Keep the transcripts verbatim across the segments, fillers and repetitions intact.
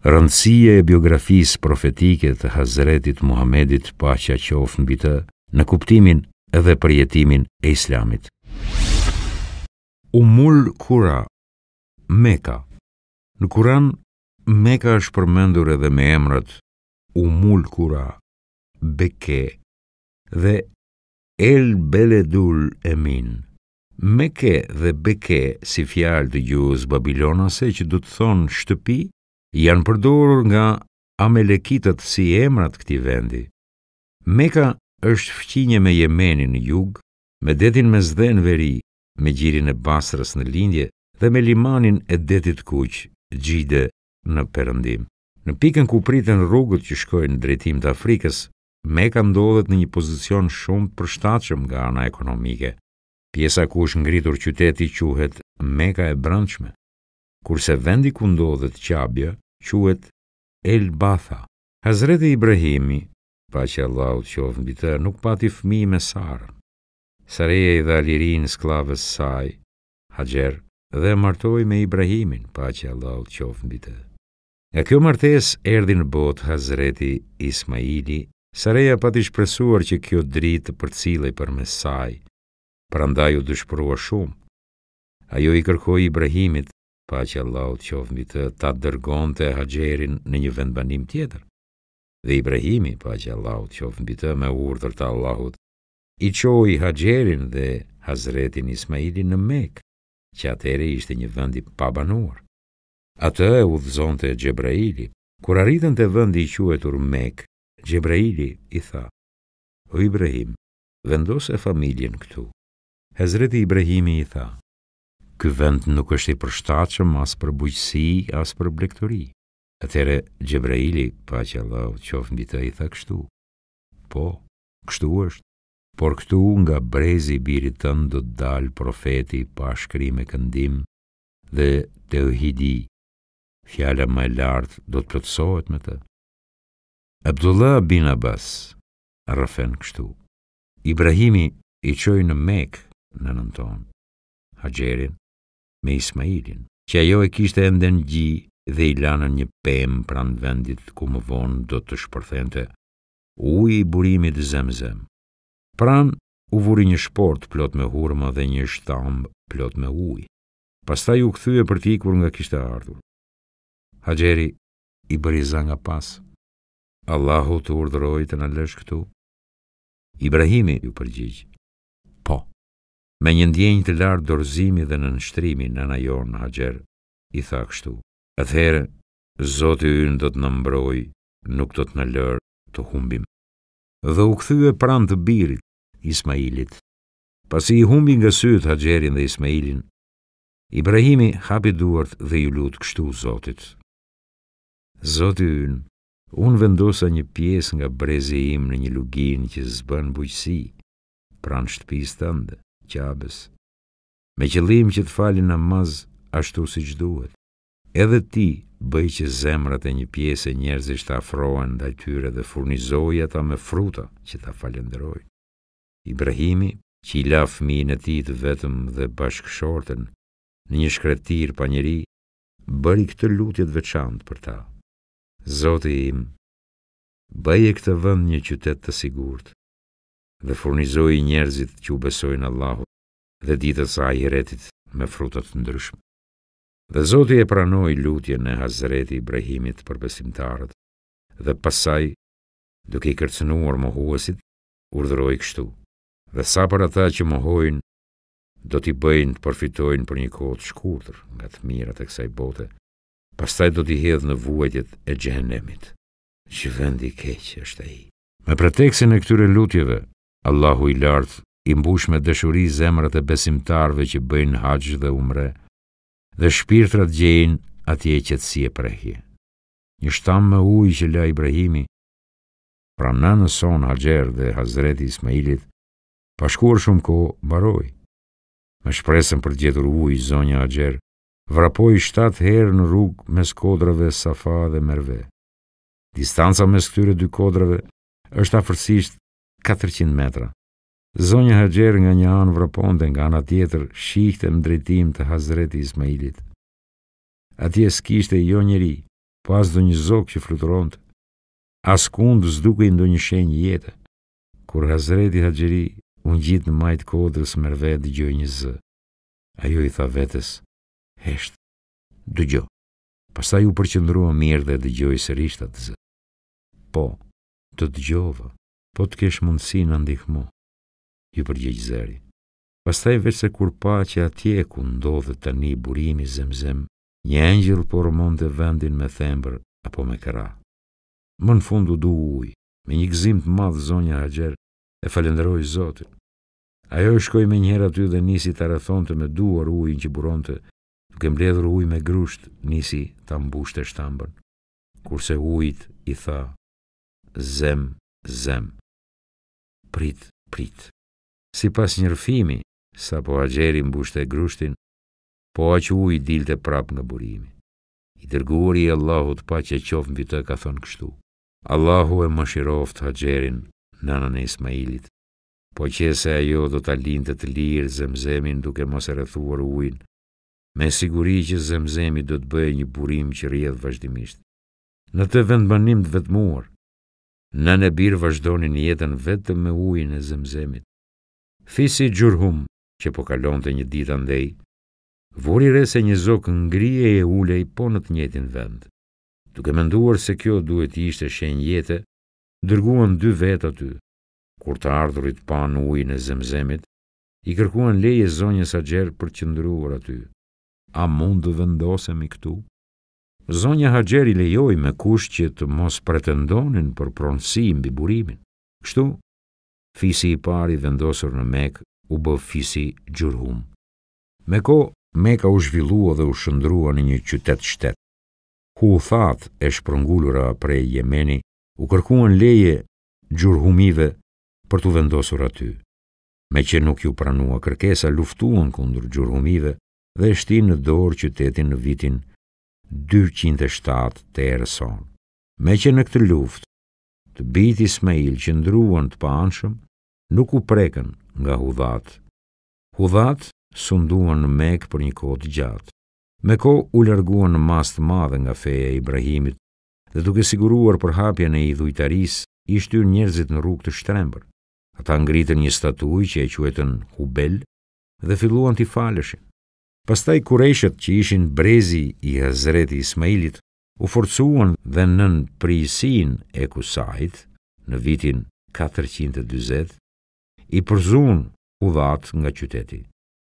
Rëndësia e biografisë profetike të Hazretit Muhamedit, paqja qoftë mbi të, në kuptimin edhe përjetimin e Islamit. Umul Qura, Meka. Në Kuran, Meka është përmendur edhe me emrat Umul Qura, Beke dhe El Beledul Emin. Meke dhe Beke, si fjalë të gjuhës babilonase që do të thonë shtëpi, janë përdorur nga amelekitët si emrat këtij vendi. Meka është fqinje me Yemenin në jug, me detin Mesdhe në veri, me gjirin e Basrës në lindje dhe me limanin e detit Kuq, Gjide në perëndim. Në pikën ku priten rrugët që shkojnë në drejtim të Afrikës, Meka ndodhet në një pozicion shumë të përshtatshëm nga ana ekonomike. Pjesa ku është ngritur qyteti quhet Meka e Brendshme, kurse vendi ku ndodhet Qabja quhet El Batha. Hazreti Ibrahimi, paqja Allahut qoftë mbi të, nuk pati fëmijë me Sarën. Sareja i dha lirin sklavës saj, Haxher, dhe martoi me Ibrahimin, paqja Allahut qoftë mbi të. Nga kjo martesë erdhi në botë Hazreti Ismaili. Sareja pati shpresuar që kjo dritë të përcillej përmes saj, prandaj u dëshpërua shumë. Ajo i kërkoi Ibrahimit, paqja Allahut qoftë mbi të, ta dërgonte Haxherin në një vendbanim tjetër. Dhe Ibrahimi, paqja Allahut qoftë mbi të, me urdhër të Allahut, i çoi Haxherin dhe Hazretin Ismailin në Mekë, që atëherë ishte një vend i pabanuar. Atë e udhëzonte Xhebraili. Kur arritën te vendi i quhetur Mekë, Xhebraili i tha: "O Ibrahim, vendose familjen këtu." Hazreti Ibrahimi i tha: "Ky vend nuk është i përshtatshëm as për bujqësi, as për blegtori." Atëherë Xhebraili, paqja Allahut qoftë mbi të, i tha kështu: "Po, kështu është, por këtu nga brezi i birit tënd do të dalë profeti pa shkrim e këndim dhe teuhidi, fjala më e lartë do të plotësohet me të." Abdullah bin Abbas rrëfen kështu: Ibrahimi i çoi në Mekë në nënton Haxherin me Ismailin, që ajo e kishte ende në gji, dhe i lanën një pemë pranë vendit ku më vonë do të shpërthente uji i burimit Zemzem. Pranë u vuri një shport plot me hurma dhe një shtamb plot me ujë. Pastaj u kthye për të ikur nga kishte ardhur. Haxheri i bëri za nga pas: "Allahu të urdhëroi të na lësh këtu?" Ibrahimi ju përgjigj: "Po." Me një ndjenjë të lartë dorëzimi dhe nënshtrimi, nëna jon Haxher i tha kështu: "Atëherë Zoti ynë do të na mbrojë, nuk do të na lërë të humbim." Dhe u kthye pranë të birit Ismailit. Pasi i humbi nga syt Haxherin dhe Ismailin, Ibrahimi hapi duart dhe ju lut kështu Zotit: "Zoti ynë, unë vendosa një pjesë nga brezi im në një lugin që zbën bujqësi, pranë shtëpisë tënde, Qabës, me qëllim që të fali namaz ashtu siç duhet. Edhe ti bëj që zemrat e një pjesë e njerëzish të afrohen ndaj tyre dhe furnizoi ata me fruta që ta falenderojnë." Ibrahimi, që i la fëmijën e tij të vetëm dhe bashkëshorten në një shkretir pa njeri, bëri këtë lutje të veçantë për ta: "Zoti im, bëje këtë vend një qytet të sigurt dhe furnizoi njerëzit që u besojnë Allahut dhe ditës së ahiretit me fruta të ndryshme." Dhe Zoti e pranoi lutjen e Hazreti Ibrahimit për besimtarët, dhe pasaj, duke i kërcënuar mohuesit, urdhëroi kështu: "Dhe sa për ata që mohojnë, do t'i bëjnë të përfitojnë për një kohë të shkurtër nga të mirat e kësaj bote, pastaj do t'i hedh në vuajtjet e xhehenemit, që vendi i keq është ai." Me preteksin e këtyre lutjeve, Allahu i lartë i mbush me dëshuri zemrat e besimtarëve që bëjnë haxh dhe umre, dhe shpirtrat gjejnë atje qetësi e prehje. Një shtam me ujë që la Ibrahimi, pra nënës son Haxher dhe Hazreti Ismailit, pa shkuar shumë kohë, mbaroi. Me shpresën për të gjetur ujë, zonja Haxher vrapoi shtatë herë në rrugë mes kodrave Safa dhe Merve. Distanca mes këtyre dy kodrave është afërsisht katërqind metra. Zonja Haxher nga një anë vraponte, nga ana tjetër shihte në drejtim të Hazreti Ismailit. Atje s'kishte jo njeri, pas do një zog që fluturonte. Askund s'dukej ndonjë shenjë jete. Kur Hazreti Haxhiri u ngjit në majt kodrës merve dëgjoi një zë. Ajo i tha vetes: "Hesht, dëgjo." Pastaj u përqendrua mirë dhe dëgjoi sërish atë zë. "Po, të dëgjova, po të kesh mundësi na ndihmo," ju përgjigj zëri. Pastaj veç se kur pa që atje ku ndodhet tani burimi Zemzem, një engjëll po rëmonte vendin me thembër apo me kërra. Më në fund u du ujë, me një gëzim të madh zonja Haxher e falenderoi Zotin. Ajo shkoi me njëherë aty dhe nisi ta rrethonte me duar ujin që buronte, duke mbledhur ujë me grusht, nisi ta mbushte shtambën. Kurse ujit i tha: "Zem, zem." Prit, prit. Sipas një rrëfimi, sapo Haxheri mbushte grushtin, po aq ujë dilte prap nga burimi. I dërguari i Allahut, paqja qoftë mbi të, ka thënë kështu: "Allahu e mëshiroft Haxherin, nënën e Ismailit, po qese ajo do ta linte të lirë Zemzemin duke mos e rrethuar ujin, me siguri që Zemzemi do të bëjë një burim që rrjedh vazhdimisht. Në të vendbanim të vetmuar, nën e birë vazhdonin jetën vetëm me ujin e Zemzemit." Fisi Xhurhum, që po kalonte një ditë andej, vuri re se një zog ngrije e ulej po në të njëjtin vend. Duke menduar se kjo duhet të ishte shenjë jete, dërguan dy vetë aty. Kur të ardhurit pan ujin e Zemzemit, i kërkuan leje zonjës Haxher për të qëndruar aty. "A mund të vendosemi këtu?" Zonja Haxher i lejoi me kusht që të mos pretendonin për pronësi mbi burimin. Kështu, fisi i pari vendosur në Mekë u bë fisi Xhurhum. Me kohë, Meka u zhvillua dhe u shndrua në një qytet shtet. Huthat e shpërngulura prej Jemeni u kërkuan leje Xhurhumive për të vendosur aty. Me që nuk ju pranua kërkesa, luftuan kundër Xhurhumive dhe e shtin në dorë qytetin në vitin dyqind e shtatë të erës sonë. Me që në këtë luftë, të bijtë Ismail që ndruan të paanshëm, nuk u prekën nga Hudhat. Hudhat sunduan në Mekë për një kohë të gjatë. Me kohë u larguan në mas të madhe nga feja e Ibrahimit dhe duke siguruar përhapjen e idhujtarisë, i shtyr njerëzit në rrugë të shtrembër. Ata ngritën një statuj që e quetën Hubel dhe filluan t'i faleshin. Pastaj Kurejshët, që ishin brezi i Hazreti Ismailit, u forcuan dhe nën prijësinë e Kusait në vitin katërqind e dyzet, i përzun Hudhat nga qyteti.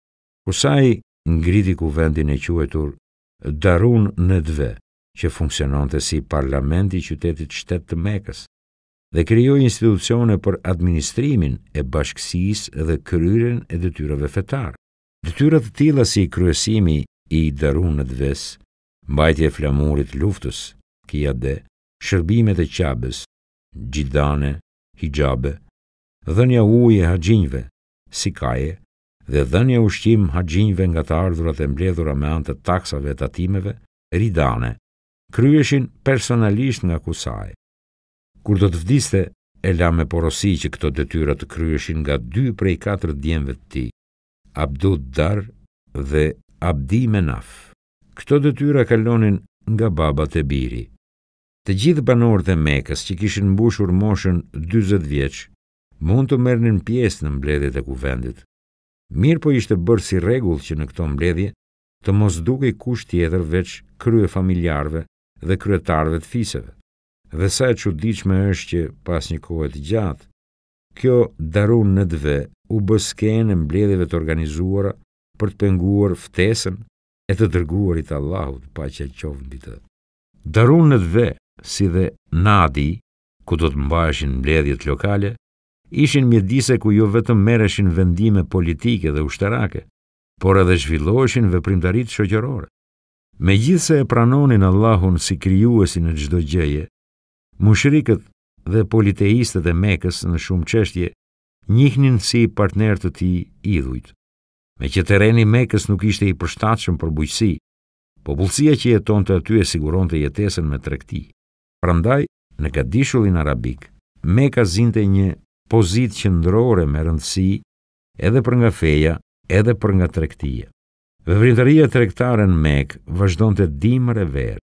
Kusai ngriti kuvendin e quetur Darun Nedve, që funksiononte si parlamenti i qytetit shtet të Mekës, dhe krijoi institucione për administrimin e bashkësisë dhe kryerjen e detyrave fetare. Detyra të tilla si kryesimi i Darun Nedves, mbajtja e flamurit luftës, Qiyade, shërbimet e Qabes, Gjidane, Hijabe, dhënia ujë e haxhinjve, Sikaje, dhe dhënia ushqim haxhinjve nga të ardhurat e mbledhura me anë të taksave e tatimeve, Ridane, kryeshin personalisht nga Kusai. Kur do të vdiste, e la me porosi që këto detyra të kryeshin nga dy prej katër djemve të tij, Abdud Dar dhe Abdi Menaf. Këto detyra kalonin nga babat e biri. Të gjithë banorët e Mekës që kishin mbushur moshën dyzet vjeç, mund të merrnin pjesë në mbledhjet e kuvendit. Mirë po ishte bërë si rregull që në këto mbledhje të mos dukej kush tjetër veç krye familjarëve dhe kryetarëve të fiseve. Dhe sa e çuditshme është që pas një kohe të gjatë, kjo Darun Nedve u bë skenë e mbledhjeve të organizuara për të penguar ftesën e të dërguarit Allahut, paqja qoftë mbi të. Darun Nedve, si dhe Nadi, ku do të mbaheshin mbledhjet lokale, ishin mjedise ku jo vetëm merreshin vendime politike dhe ushtarake, por edhe zhvilloheshin veprimtaritë shoqërore. Megjithse e pranonin Allahun si krijuesin e çdo gjëje, mushrikët dhe politeistët e Mekës në shumë çështje njihnin si partner të tij idhujt. Me që terreni i Mekës nuk ishte i përshtatshëm për bujqësi, popullsia që jetonte aty e siguronte jetesën me tregti. Prandaj, në gadishullin arabik, Meka zinte një pozitë qendrore me rëndësi edhe për nga feja, edhe për nga tregtia. Veprimtaria tregtare në Mekë vazhdonte dimër e verë.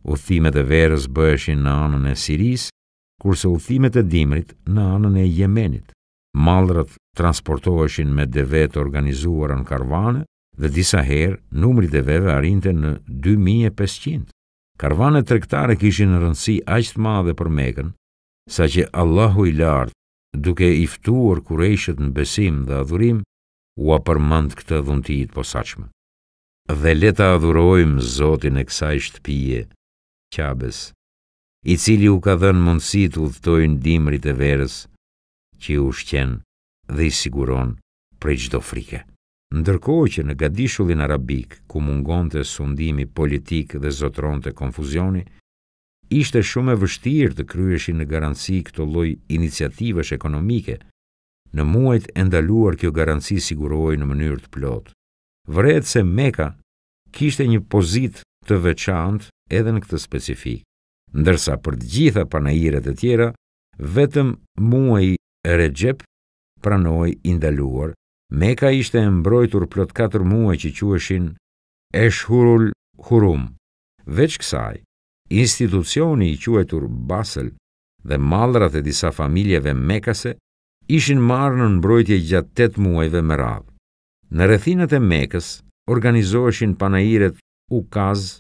Udhimet e verës bëheshin në anën e Sirisë, kurse udhimet e dimrit në anën e Jemenit. Mallrat transportoheshin me deve të organizuara në karvane dhe disa herë numri i deveve arrinte në dy mijë e pesëqind. Karvanet tregtare kishin rëndësi aq të madhe për Mekën, saqë Allahu i lartë, duke i ftuar Kurejshët në besim dhe adhurim, ua përmend këtë dhunti të posaçme. Dhe le ta adhurojmë Zotin e kësaj shtëpie, Qabes, i cili u ka dhënë mundësi të udhtojnë dimrit e verës, që i ushqen dhe i siguron prej çdo frike. Ndërkohë që në gadishullin arabik, ku mungonte sundimi politik dhe zotronte konfuzioni, ishte shumë e vështirë të kryeshin në garanci këto lloj iniciativash ekonomike. Në muajt e ndaluar kjo garanci sigurohej në mënyrë të plotë. Vëret se Meka kishte një pozitë të veçantë edhe në këtë specifik, ndërsa për të gjitha panajiret e tjera, vetëm muaji Rexhep pranoi i ndaluar. Meka ishte e mbrojtur plot katër muaj që quheshin Eshhurul Hurum. Veç kësaj, institucioni i quajtur Basel dhe mallrat e disa familjeve mekase ishin marrë në mbrojtje gjatë tetë muajve me radhë. Në rrethinat e Mekës organizoheshin panajiret Ukaz,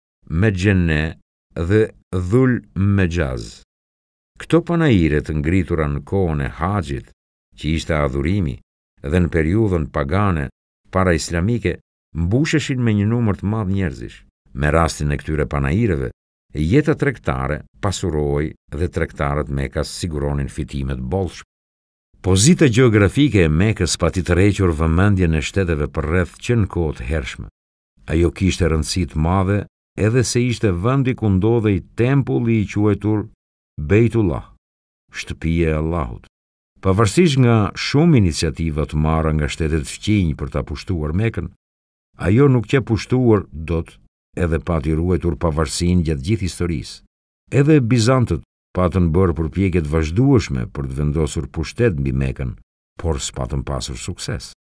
Medjenne dhe Dhul Mejaz. Këto panajiret ngritura në kohën e Haxhit, që ishte adhurimi, dhe në periudhën pagane para islamike, mbusheshin me një numër të madh njerëzish. Me rastin e këtyre panajireve, jeta tregtare pasurohej dhe tregtarët Mekas siguronin fitimet bollshme. Pozita gjeografike e Mekës pati tërhequr vëmendjen e shteteve përreth që në kohë të hershme. Ajo kishte rëndësi të madhe edhe se ishte vendi ku ndodhej tempulli i quajtur Bejtullah, shtëpia e Allahut. Pavarësisht nga shumë iniciativa të marra nga shtetet fqinj për ta pushtuar Mekën, ajo nuk që pushtuar dot edhe pati ruajtur pavarësinë gjatë gjithë historisë. Edhe Bizantët patën bërë përpjekje të vazhdueshme për të vendosur pushtet mbi Mekën, por s'patën pasur sukses.